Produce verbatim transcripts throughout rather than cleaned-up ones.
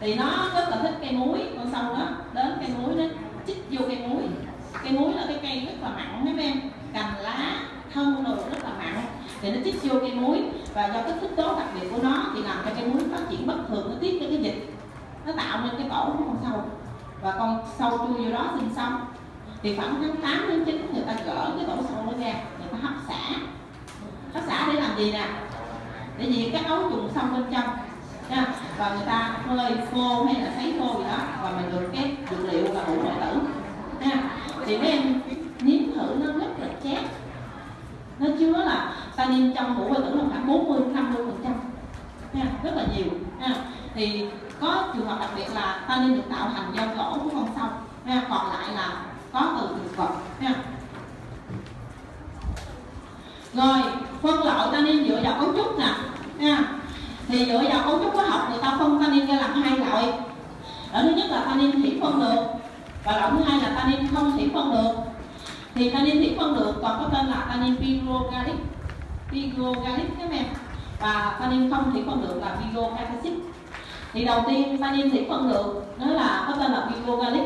thì nó rất là thích cây muối. Con sâu đó đến cây muối nó chích vô cây muối. Cây muối là cái cây rất là mặn mấy em, cành lá thân đồ rất là mặn, thì nó chích vô cây muối, và do cái thích tố đặc biệt của nó thì làm cho cây muối phát triển bất thường, nó tiết ra cái dịch, nó tạo nên cái tổ của con sâu, và con sâu chui vô đó sinh sống. Thì khoảng tháng tám đến chín người ta gỡ cái tổ sâu nó ra, người ta hấp xả. Hấp xả để làm gì nè? Để diệt các ấu trùng sâu bên trong nha. Và người ta phơi khô hay là sấy khô gì đó, và mình được cái dược liệu là ủ nội tử nha. Thì mấy em nếm thử, nó rất là chát, nó chứa là tannin trong ủ nội tử là khoảng bốn mươi đến năm mươi phần trăm nha, rất là nhiều nha. Thì có trường hợp đặc biệt là tannin được tạo thành do tổ của con sâu nha, còn lại là có từ thực vật nha. Rồi phân loại tannin dựa vào cấu trúc nè nha. Thì dựa vào cấu trúc hóa học người ta phân tannin ra làm hai loại. Loại thứ nhất là tannin thủy phân được, và loại thứ hai là tannin không thủy phân được. Thì tannin thủy phân được còn có tên là tannin pyrogallic, pyrogallic các em, và tannin không thủy phân được là pyrocataxit. Thì đầu tiên tannin thủy phân được nó là có tên là pyrogallic.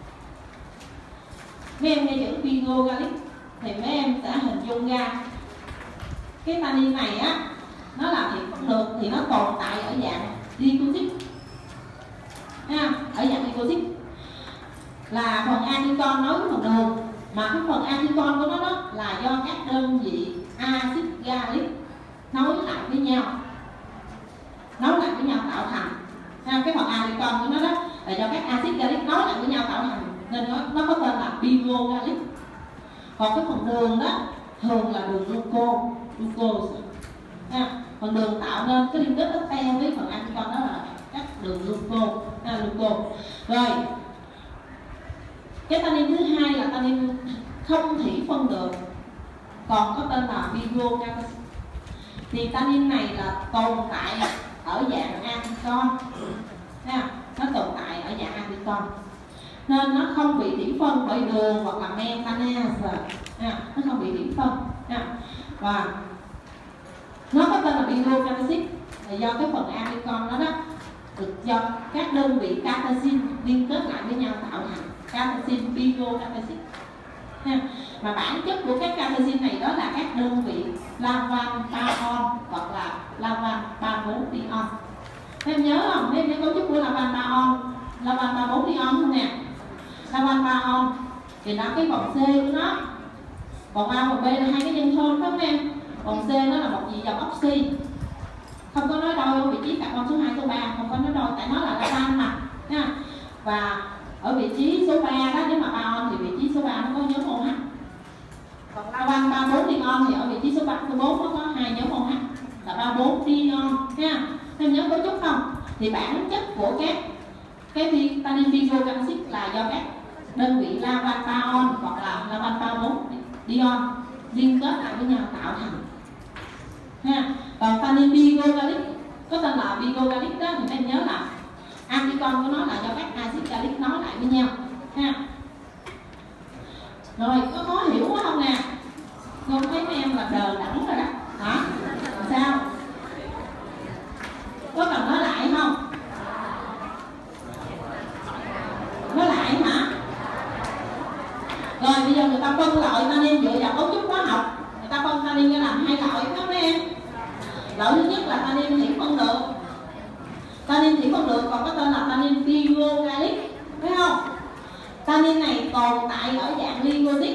Mấy em nghe chữ pyrogallic thì mấy em sẽ hình dung ra cái tannin này á, nó là thủy phân được thì nó tồn tại ở dạng glycosid ha, ở dạng glycosid là phần acetone nối với phần đường, mà cái phần acetone của nó đó là do các đơn vị axit gallic nối lại với nhau, nối lại với nhau tạo thành ha. Cái phần acetone của nó đó là do các axit gallic nối lại với nhau tạo thành, nên nó, nó có tên là pyrogallic. Còn cái phần đường đó thường là đường glucose, glucose ha. Phần đường tạo nên cái liên kết nó teo với phần acetone đó là các đường glucose ha, glucose. Rồi cái tannin thứ hai là tannin không thủy phân được, còn có tên là pyrocataxit. Thì tannin này là tồn tại ở dạng acetone ha, nó tồn tại ở dạng acetone, nên nó không bị thủy phân bởi đường hoặc là methanase ha, nó không bị thủy phân ha. Và nó có tên là pyrocataxit là do cái phần acetone đó đó được do các đơn vị catechin liên kết lại với nhau tạo thành catechin pyrocataxit ha. Mà bản chất của các catechin này đó là các đơn vị lavan ba-on hoặc là lavan ba bốn dion. Em nhớ không? Em nhớ cấu trúc của lavan ba-on, lavan ba bốn dion không nè? Lavan ba-on thì nó cái vòng C của nó, vòng A và B là hai cái nhân thôn phải không em? Vòng C nó là một dị dòng oxy, không có nói đôi ở vị trí carbon số hai, số ba, không có nói đôi tại nó là lavan mà nha. Và ở vị trí số ba đó, nếu mà ba-on thì vị trí số ba nó có nhóm OH. Còn lavan ba bốn dion thì ở vị trí số ba, số bốn nó có hai nhóm OH là ba bốn dion nha. Em nhớ cấu trúc không? Thì bản chất của các cái tannin pyrocataxit là do các đơn vị lavan ba-on hoặc là lavan ba bốn dion liên kết lại với nhau tạo thành ha. Còn tannin pyrogallic có tên là pyrogallic đó thì em nhớ là acetone của nó là do các axit gallic nối lại với nhau ha. Rồi có khó hiểu quá không nè? Không thấy mấy em là đờ đẫn rồi đó hả? Sao? Có cần nói lại không? Nói lại hả? Rồi bây giờ người ta phân loại tannin dựa vào cấu trúc hóa học, người ta phân tannin ra làm hai loại đó mấy em. Loại thứ nhất là tannin thủy phân được. Tannin thủy phân được còn có tên là tannin pyrogallic, thấy không? Tannin này tồn tại ở dạng glycosid,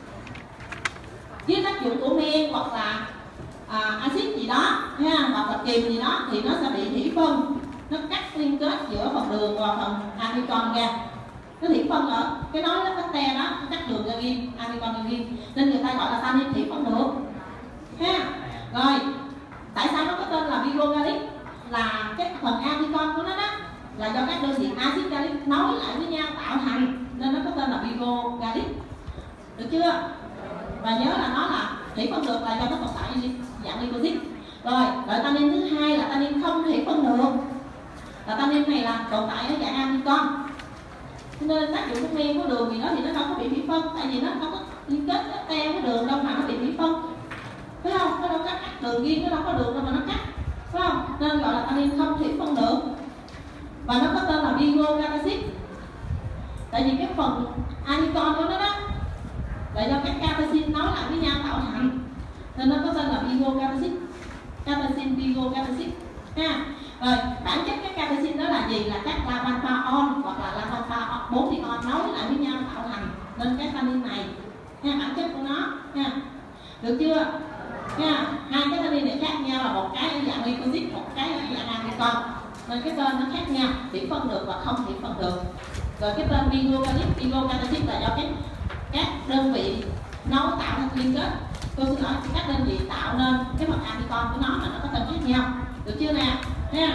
dưới tác dụng của men hoặc là à, axit gì đó ha, hoặc là kiềm gì đó thì nó sẽ bị thủy phân, nó cắt liên kết giữa phần đường và phần acetone ra. Nó thủy phân ở cái nói nó cái te đó, nó cắt đường ra riêng, acetone ra riêng, nên người ta gọi là tannin thủy phân được ha. Rồi tại sao nó có tên là pyrogallic? Là cái phần acetone của nó đó là do các đơn vị axit gallic nối lại với nhau tạo thành, nên nó có tên là pyrogallic, được chưa? Và nhớ là nó là thủy phân được là do nó tồn tại dạng glycosid. Rồi loại tannin thứ hai là tannin không thủy phân được, là tannin này là tồn tại ở dạng acetone, nên tác dụng của men của đường thì nó thì nó không có bị thủy phân, tại vì nó không có liên kết nó teo với đường đâu mà nó bị thủy phân, phải không? Nó đâu có cắt đường riêng, nó đâu có đường đâu mà nó cắt, phải không? Nên gọi là tannin không thủy phân được. và nó có tên là vigorous acid. Tại vì cái phần aniston của nó đó là do các catechin nối lại với nhau tạo thành, nên nó có tên là vigorous acid, catechin vigorous acid ha. Rồi bản chất các catechin đó là gì? Là các lavanpaon hoặc là lavanpa bốn ion nối lại với nhau tạo thành nên cái tannin này ha, bản chất của nó ha. Được chưa? Ha, hai cái tannin này khác nhau là một cái ở dạng glycosid, một cái ở dạng aniston, nên cái tên nó khác nhau, chỉ phân được và không chỉ phân được. Rồi cái tên vigorous acid là do cái các đơn vị nấu tạo thành liên kết, tôi xin lỗi, các đơn vị tạo nên cái phần aniston của nó mà nó có tên khác nhau. Được chưa nè? Ha.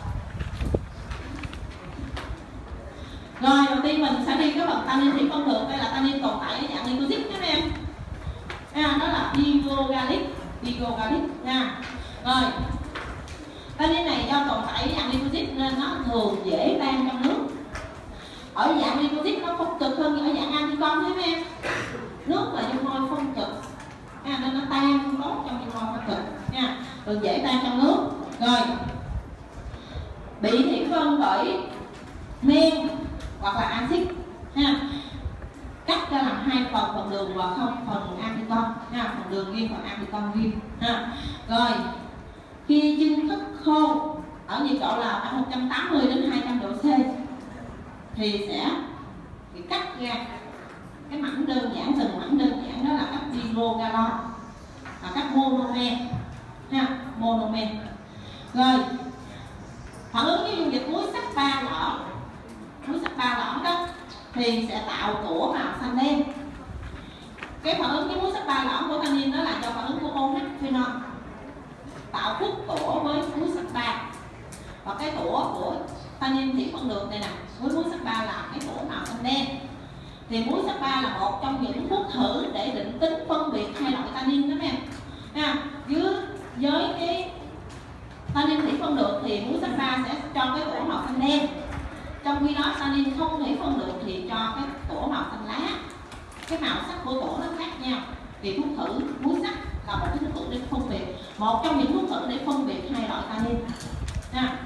Rồi đầu tiên mình sẽ đi cái phần tannin thủy phân được. Đây là tannin tồn tại ở dạng glycosid các em. À, đó là vigoralic, vigoralic nha. Rồi tannin này do tồn tại ở dạng glycosid nên nó thường dễ tan trong nước. Ở dạng glycosid nó phân cực hơn ở dạng aniston thấy em. Nước là dung môi phân cực, à, nên nó tan tốt trong dung môi phân cực nha, thường dễ tan trong nước. Rồi bị thủy phân bởi men hoặc là axit ha, cắt ra làm hai phần, phần đường và không phần aniston ha, phần đường riêng phần aniston riêng ha. Rồi khi chưng thức khô ở nhiệt độ là khoảng một trăm tám mươi đến hai trăm độ C thì sẽ bị cắt ra cái mảnh đơn giản, từng mảnh đơn giản đó là các hydrogalon và các monomer ha, monomer. Rồi phản ứng với dung dịch muối sắt ba lõm, muối sắt ba lõm đó thì sẽ tạo tủa màu xanh đen. Cái phản ứng với muối sắt ba lõm của tannin đó là do phản ứng của OH phenol tạo phức tủa với muối sắt ba, và cái tủa của tannin thủy phân được này nè với muối sắt ba là cái tủa màu xanh đen. Thì muối sắt ba là một trong những thuốc thử để định tính phân biệt hai loại tannin đó em. À, dưới với cái tannin thủy phân được thì muối sắt ba sẽ cho cái tủa màu xanh đen, trong khi đó tannin không thủy phân được thì cho cái tủa màu xanh lá. Cái màu sắc của tủa nó khác nhau. Thì thuốc thử muối sắt là một cái thuốc thử để phân biệt, một trong những thuốc thử để phân biệt hai loại tannin. À.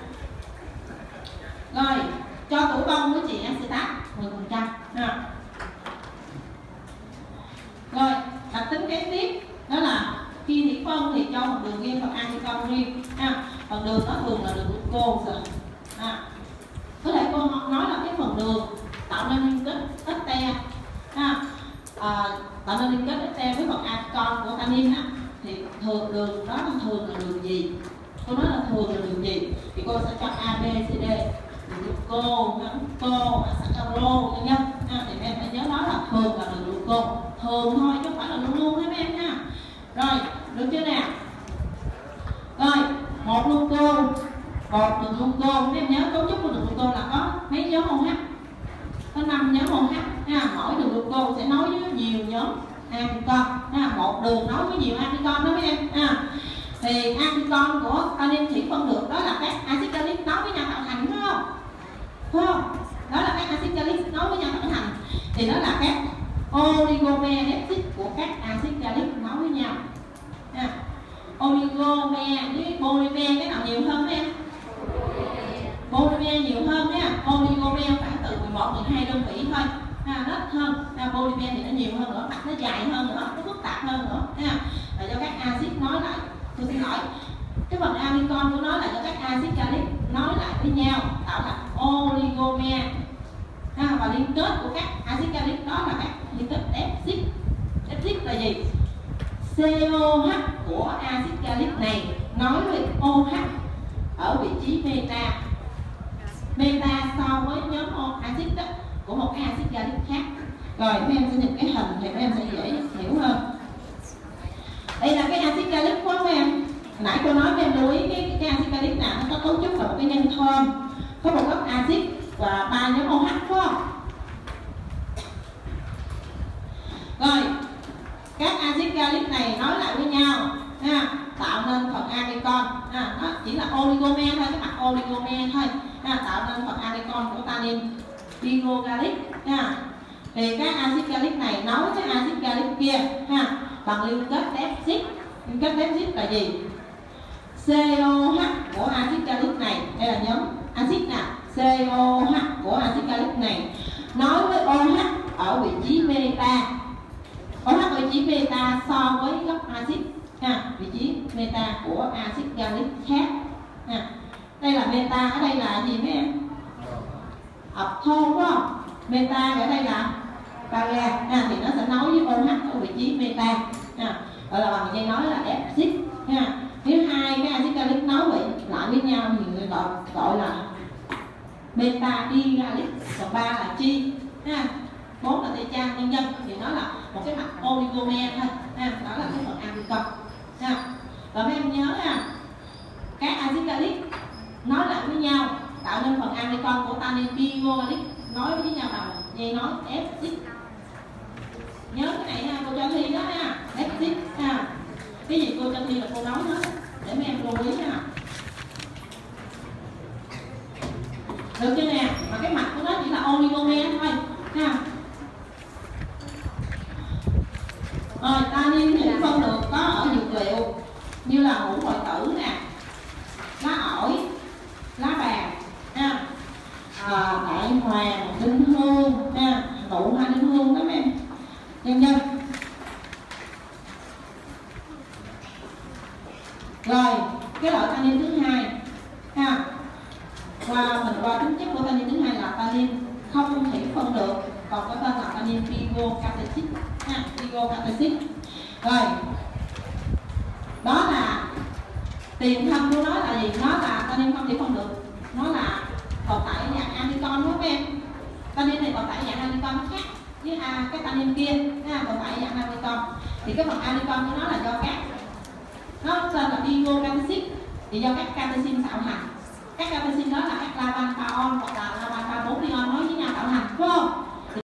Rồi cho tủa bông với chì acetat mười phần trăm. À. Rồi đặc tính kế tiếp đó là khi thủy phân thì cho phần đường riêng, phần aniston riêng. À, phần đường nó thường là đường glucose. À, có thể cô nói là cái phần đường tạo nên liên kết ester, à, à, tạo nên liên kết ester với phần aniston của tannin á, thì thường đường đó là thường là đường gì? Cô nói là thường là đường gì? Thì cô sẽ cho A, B, C, D, đường glucose, fructose, saccharose vân vân. À, thì em phải nhớ đó là thường là đường glucose, thường thôi chứ không phải là luôn luôn hết em nha. Rồi được chưa nè? Rồi một glucose, một đường glucose, em nhớ cấu trúc của đường glucose là có mấy nhóm OH? Có năm nhóm OH ha. Mỗi đường glucose sẽ nối với nhiều nhóm aniston ha. Một đường nối với nhiều aniston đó mấy em ha. Thì aniston của tannin thủy phân được đó là các axit gallic nối với nhau tạo thành, đúng không? Đúng không? Đó là các axit gallic nối với nhau tạo thành. Thì đó là các oligomer peptide của các axit gallic nối với nhau. À, oligomer với polymer cái nào nhiều hơn em? Polymer nhiều hơn nha. Oligomer khoảng từ mười một, mười hai đơn vị thôi. À, nó ít hơn. À, polymer thì nó nhiều hơn nữa, mặt nó dài hơn nữa, nó phức tạp hơn nữa. À, là do các axit nối lại. Tôi xin lỗi. Cái phần aniston của nó là do các axit gallic nối lại với nhau tạo thành oligomer. À, và liên kết của các axit gallic đó là các liên kết peptide. Peptide là gì? xê o hát của axit gallic này nối với OH ở vị trí beta, beta so với nhóm axit đó của một cái axit gallic khác. Rồi các em sẽ nhìn cái hình thì các em sẽ dễ hiểu hơn. Đây là cái axit gallic của các em. Nãy cô nói các em lưu ý cái, cái axit gallic nào nó có cấu trúc là một cái nhân thơm, có một gốc axit và ba nhóm OH, phải không? Rồi các axit gallic này nối lại với nhau ha, tạo nên phần aniston. À, nó chỉ là oligomer thôi, cái mặt oligomer thôi ha, tạo nên phần aniston của tannin vigoralic ha. Thì các axit gallic này nối với axit gallic kia ha bằng liên kết peptide. Liên kết peptide là gì? xê o hát của axit gallic này, đây là nhóm axit nè, xê o hát của axit gallic này nói với OH ở vị trí meta. OH vị trí meta so với góc axit ha, vị trí meta của axit gallic khác ha. Đây là meta, ở đây là gì mấy em? Hợp thô đúng không? Meta ở đây là para ha, thì nó sẽ nối với OH ở vị trí meta ha, gọi là bằng dây nói là F-xít ha. Nếu hai cái axit gallic nối vậy lại với nhau thì người gọi gọi là beta đi gallic, còn ba là chi ha, bốn là tê trang nhân dân, thì nó là một cái mặt oligomer thôi ha, đó là cái phần amplicon ha. Rồi mấy em nhớ ha, các axit gallic nói lại với nhau tạo nên phần amplicon của tannin bigogalic nói với nhau bằng dây nói F-xít. Nhớ cái này ha, cô cho thi đó ha, F-xít ha. Cái gì cô cho thi là cô nói hết để mấy em lưu ý ha. Được chưa nè? Mà cái mặt của nó chỉ là oligomer thôi ha. Rồi tannin thì phân được có ở dược liệu như là ngũ hội tử nè, lá ổi, lá bàn ha, à, đại hoàng, đinh hương ha, nụ hoa đinh hương đó mấy em, nhân dân. Rồi cái loại tannin thứ hai ha, qua mình qua tính chất của tannin thứ hai là tannin không thể phân được, còn có tên là tannin pigocatechit ha, pigocatechit. Rồi đó là tiền thân của nó là gì? Nó là tannin không thể phân được, nó là tồn tại ở dạng amplicon đúng không em? Tannin này tồn tại ở dạng amplicon khác với à, cái tannin kia ha, tồn tại ở dạng amplicon. Thì cái phần amplicon của nó là do các nó tên là pigocatechit, thì do các catechin tạo